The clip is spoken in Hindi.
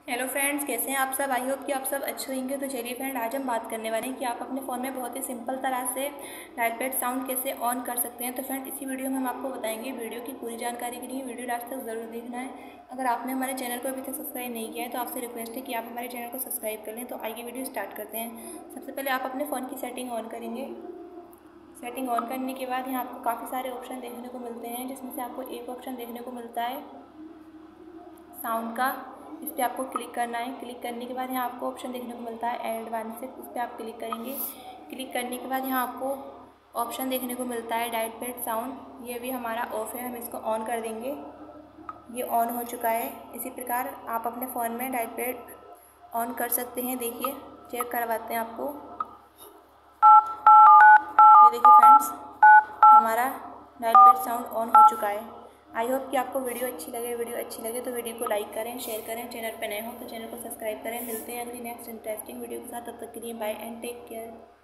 हेलो फ्रेंड्स, कैसे हैं आप सब। आई होप कि आप सब अच्छे होंगे। तो चलिए फ्रेंड, आज हम बात करने वाले हैं कि आप अपने फ़ोन में बहुत ही सिंपल तरह से डायल पैड साउंड कैसे ऑन कर सकते हैं। तो फ्रेंड, इसी वीडियो में हम आपको बताएंगे। वीडियो की पूरी जानकारी के लिए वीडियो लास्ट तक ज़रूर देखना है। अगर आपने हमारे चैनल को अभी तक सब्सक्राइब नहीं किया है तो आपसे रिक्वेस्ट है कि आप हमारे चैनल को सब्सक्राइब कर लें। तो आइए वीडियो स्टार्ट करते हैं। सबसे पहले आप अपने फ़ोन की सेटिंग ऑन करेंगे। सेटिंग ऑन करने के बाद यहाँ आपको काफ़ी सारे ऑप्शन देखने को मिलते हैं, जिसमें से आपको एक ऑप्शन देखने को मिलता है साउंड का। इस पर आपको क्लिक करना है। क्लिक करने के बाद यहाँ आपको ऑप्शन देखने को मिलता है एडवांस। इस पर आप क्लिक करेंगे। क्लिक करने के बाद यहाँ आपको ऑप्शन देखने को मिलता है डायल पैड साउंड। ये भी हमारा ऑफ है, हम इसको ऑन कर देंगे। ये ऑन हो चुका है। इसी प्रकार आप अपने फ़ोन में डायल पैड ऑन कर सकते हैं। देखिए, चेक करवाते हैं आपको। ये देखिए फ्रेंड्स, हमारा डायल पैड साउंड ऑन हो चुका है। आई होप कि आपको वीडियो अच्छी लगे तो वीडियो को लाइक करें, शेयर करें। चैनल पर नए हो तो चैनल को सब्सक्राइब करें। मिलते हैं अगली नेक्स्ट इंटरेस्टिंग वीडियो के साथ। तब तक के लिए बाय एंड टेक केयर।